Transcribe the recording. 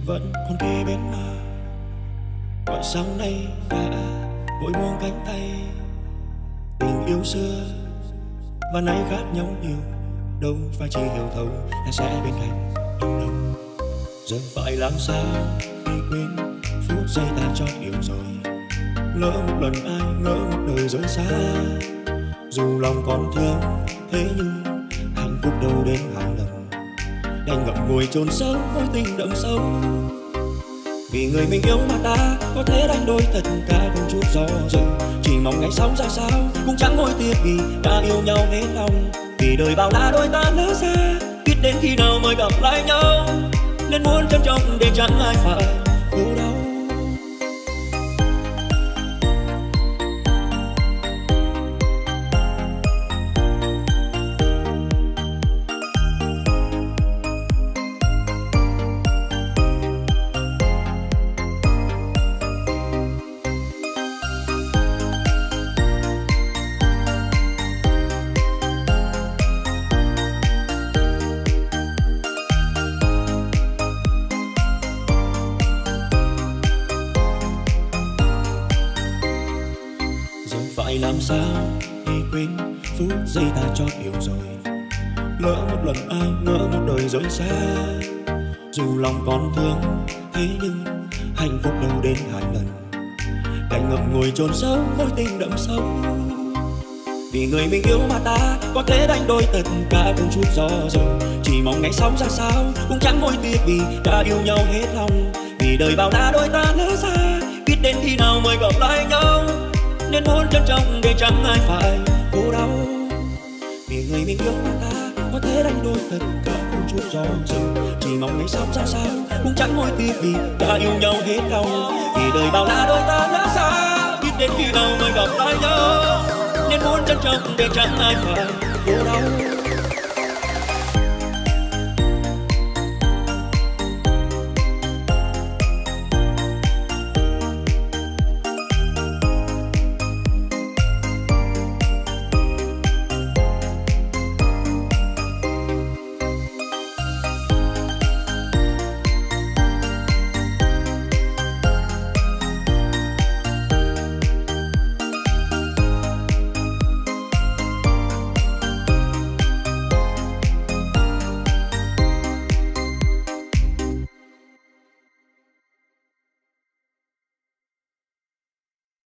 vẫn còn kề bên mà. Gọi sáng nay đã vội buông cánh tay. Tình yêu xưa và nay khác nhau nhiều, đâu phải chỉ hiểu thấu là sẽ bên cạnh nhau đâu. Giờ phải làm sao để quên phút giây ta chót yêu rồi. Lỡ một lần ai ngỡ một đời rơi xa. Dù lòng còn thương thế nhưng hạnh phúc đâu đến hai lần. Đành ngậm ngùi chôn sâu mối tình đậm sâu. Vì người mình yêu mà ta có thể đánh đổi tất cả không chút do dự. Chỉ mong ngày sống ra sao cũng chẳng hối tiếc vì đã yêu nhau hết lòng. Vì đời bao la đôi ta lỡ xa, biết đến khi nào mới gặp lại nhau. Nên muốn trân trọng để chẳng ai phải khổ đau. Phải làm sao để quên phút giây ta chót yêu rồi. Lỡ một lần ai ngỡ một đời rơi xa. Dù lòng còn thương thế nhưng hạnh phúc đâu đến hai lần. Đành ngậm ngùi chôn sâu mối tình đậm sâu. Vì người mình yêu mà ta có thể đánh đổi tất cả không chút do dự. Chỉ mong ngày sống ra sao cũng chẳng hối tiếc vì đã yêu nhau hết lòng. Vì đời bao la đôi ta lỡ xa, biết đến khi nào mới gặp lại nhau. Nên muốn trân trọng để chẳng ai phải khổ đau. Vì người mình yêu mà ta có thể đánh đổi tất cả không chút do dự. Chỉ mong ngày sống ra sao cũng chẳng hối tiếc vì đã yêu nhau hết lòng. Vì đời bao la đôi ta lỡ xa, biết đến khi nào mới gặp lại nhau. Nên muốn trân trọng để chẳng ai phải khổ đau.